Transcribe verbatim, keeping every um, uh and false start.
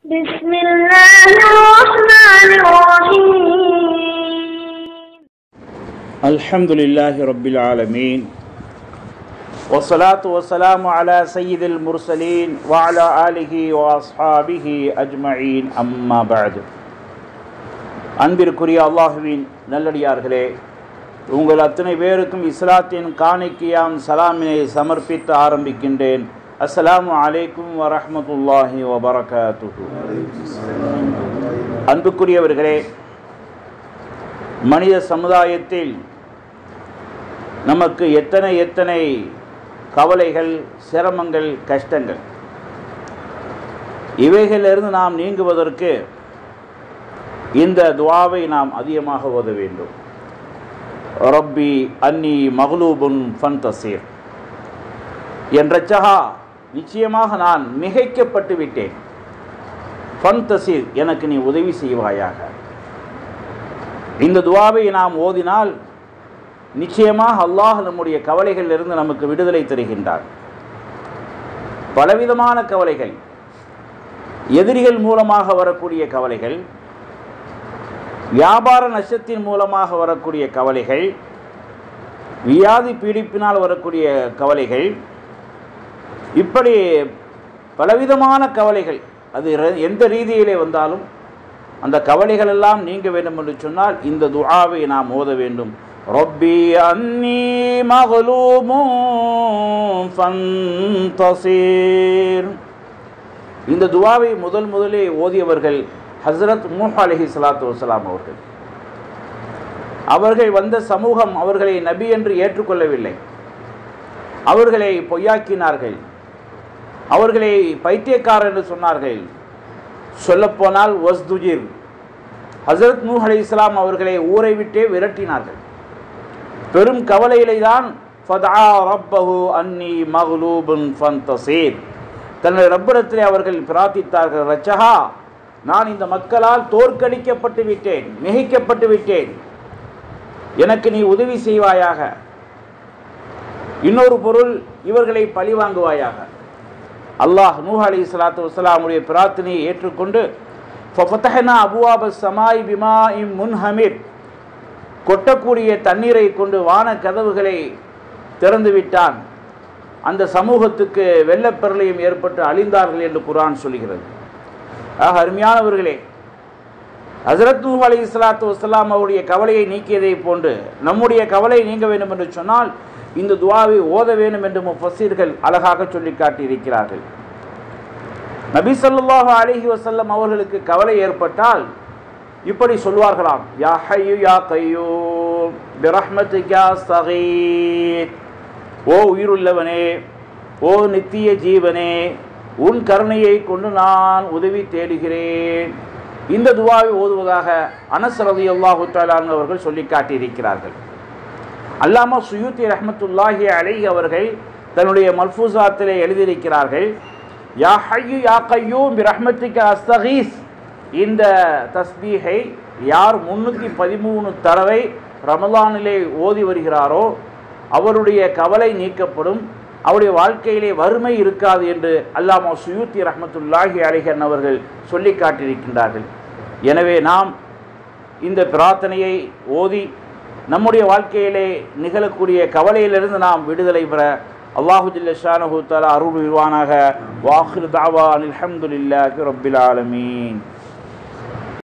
بسم الله الرحمن الرحيم الحمد لله رب العالمين والصلاة والسلام على سيد المرسلين وعلى آله وأصحابه أجمعين أما بعد அன்பிற்குரிய அல்லாஹ்வின் நல்லடியார்களே, உங்கள் அத்தனை பேருக்கும் இஸ்லாத்தின் காணிக்கையாம் சலாமினை சமர்ப்பித்து ஆரம்பிக்கின்றேன். அஸ்ஸலாமு அலைக்கும் வரஹ்மத்துல்லாஹி வபரகாத்துஹு. அன்புக்குரியவர்களே, மனித சமுதாயத்தில் நமக்கு எத்தனை எத்தனை கவலைகள், சிரமங்கள், கஷ்டங்கள், இவைகளிலிருந்து நாம் நீங்குவதற்கு இந்த துஆவை நாம் அதிகமாக ஓத வேண்டும். ரப்பி அன்னி மக்லூபுன் ஃபன்தஸிர். என் ரட்சகா, நிச்சயமாக நான் மிகைக்கப்பட்டு விட்டேன். ஃபன்தஸிர், எனக்கு நீ உதவி செய்வாயாக. இந்த துஆவை நாம் ஓதினால் நிச்சயமாக அல்லாஹ் நம்முடைய கவலைகளிலிருந்து நமக்கு விடுதலை தருகின்றார். பலவிதமான கவலைகள், எதிரிகள் மூலமாக வரக்கூடிய கவலைகள், வியாபார நஷ்டத்தின் மூலமாக வரக்கூடிய கவலைகள், வியாதி பீடிப்பினால் வரக்கூடிய கவலைகள், இப்படி பலவிதமான கவலைகள், அது எந்த ரீதியிலே வந்தாலும் அந்த கவலைகள் எல்லாம் நீங்க வேண்டும் என்று சொன்னால் இந்த துஆவை நாம் ஓத வேண்டும். ரப்பி அன்னி மக்லூபுன் ஃபன்தஸிர். இந்த துஆவை முதல் முதலே ஓதியவர்கள் ஹஸ்ரத் நூஹ் அலைஹிஸ்ஸலாத்து வஸ்ஸலாம் அவர்கள். அவர்கள் வந்த சமூகம் அவர்களை நபி என்று ஏற்றுக்கொள்ளவில்லை. அவர்களை பொய்யாக்கினார்கள், அவர்களை பைத்தியக்காரர் என்று சொன்னார்கள். சொல்லப்போனால் வஸ்துஜிர், ஹஸ்ரத் நூஹ் அலைஹிஸ்ஸலாம் அவர்களை ஊரை விட்டே விரட்டினார்கள். பெரும் கவலையிலே தான் ஃபதஆ ரப்பஹு அன்னி மக்லூபுன் ஃபன்தஸிர், தன்னுடைய ரப்பிடத்திலே அவர்கள் பிரார்த்தித்தார்கள், ரட்சகா, நான் இந்த மக்களால் தோற்கடிக்கப்பட்டு விட்டேன், மிகைக்கப்பட்டு விட்டேன், எனக்கு நீ உதவி செய்வாயாக. இன்னொரு பொருள், இவர்களை பழிவாங்குவாயாக. அல்லாஹ் நூஹ் அலைஹிஸ்ஸலாத்து வஸ்ஸலாமுடைய பிரார்த்தனையை ஏற்றுக்கொண்டு ஃபஃபதஹ்னா அபுவாப ஸமாஇ பிமாஇன் முன்ஹமிர், கொட்டக்கூடிய தண்ணீரை கொண்டு வான கதவுகளை திறந்து விட்டான். அந்த சமூகத்துக்கு வெள்ளப்பெருளையும் ஏற்பட்டு அழிந்தார்கள் என்று குர்ஆன் சொல்கிறது. ஆக அருமையானவர்களே, ஹஸ்ரத் நூஹ் அலைஹிஸ்ஸலாத்து வஸ்ஸலாம் அவருடைய கவலையை நீக்கியதை போன்று நம்முடைய கவலை நீங்க வேண்டும் என்று சொன்னால் இந்த துஆவை ஓத வேண்டும் என்று முஃபஸ்ஸிர்கள் அழகாக சொல்லி காட்டியிருக்கிறார்கள். நபி ஸல்லல்லாஹு அலைஹி வஸல்லம் அவர்களுக்கு கவலை ஏற்பட்டால் இப்படி சொல்வார்களாம், யா ஹய்யு யா கய்யூம் பிரஹ்மதிக அஸ்தகீத். ஓ உயிருள்ளவனே, ஓ நித்திய ஜீவனே, உன் கருணையை கொண்டு நான் உதவி தேடுகிறேன். இந்த துஆவை ஓதுவதாக அனஸ் ரலியல்லாஹு தஆலா அன்ஹு அவர்கள் சொல்லி காட்டியிருக்கிறார்கள். அல்லாமா சுயூத்தி ரஹ்மத்துல்லாஹி அலைஹி அவர்கள் தன்னுடைய மல்ஃபூஸாத்திலே எழுதியிருக்கிறார்கள், யா ஹய்யு யா கய்யூம் பிரஹ்மதிக அஸ்தகீஸ். இந்த தஸ்பீஹை யார் முன்னூற்றி பதிமூணு தடவை ரமலானிலே ஓதி வருகிறாரோ அவருடைய கவலை நீக்கப்படும், அவருடைய வாழ்க்கையிலே வறுமை இருக்காது என்று அல்லாமா சுயூத்தி ரஹ்மத்துல்லாஹி அலைஹி அவர்கள் சொல்லி காட்டியிருக்கின்றார்கள். எனவே நாம் இந்த பிரார்த்தனையை ஓதி நம்முடைய வாழ்க்கையிலே நிகழக்கூடிய கவலையிலிருந்து நாம் விடுதலை பெற அல்லாஹு ஜல்ல ஷானஹு தஆலா அருள் புரிவானாக. வாஹிரு தஅவானில் ஹம்துலில்லாஹி ரப்பில் ஆலமீன்.